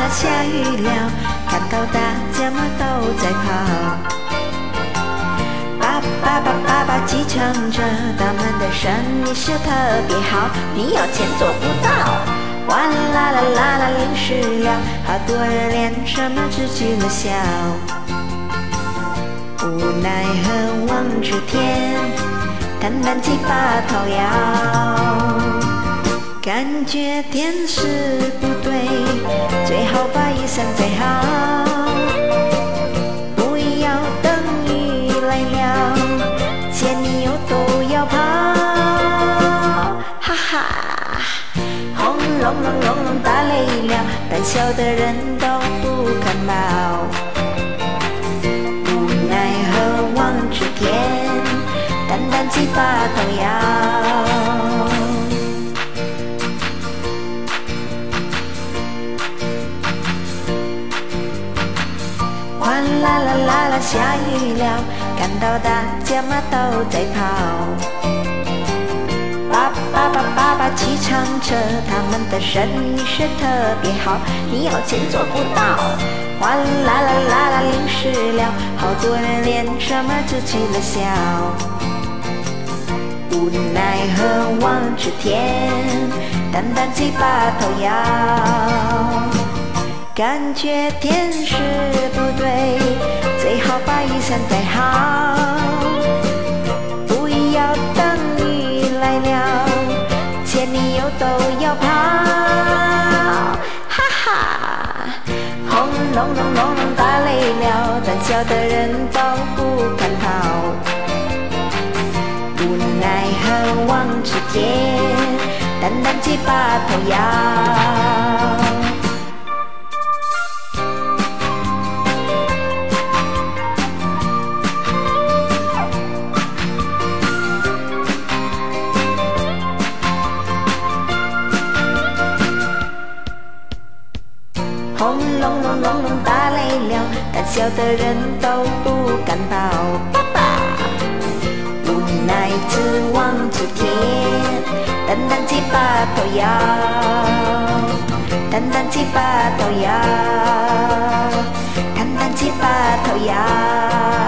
下雨了，看到大家嘛都在跑。爸爸计程车，他们的生意是特别好，你有钱做不到。哗啦啦啦啦，淋湿了，好多人连什么只去了笑。无奈何望着天，弹弹吉他头摇。感觉天时不对，最好把雨伞载好，不要等雨来了，牵你又都要跑。哈哈，轰隆隆隆隆打雷了，胆小的人都不敢冒。无奈何望着天，弹弹吉他头摇。哗啦啦啦啦，下雨了，看到大家嘛都在跑。爸爸计程车，他们的生意是特别好，你有钱做不到。哗啦啦啦啦，淋湿了，好多人连什么只去了笑。无奈何望着天，弹弹吉他头摇。感觉天时不对，最好把雨伞带好，不要等雨来了，牵你又都要跑。哈哈，轰隆隆隆隆打雷了，胆小的人都不敢跑。无奈何望着天，弹弹吉他头摇。轰隆隆隆隆打雷了，胆小的人都不敢跑。爸爸无奈只望着天，弹弹吉他头摇，弹弹吉他头摇，弹弹吉他头摇。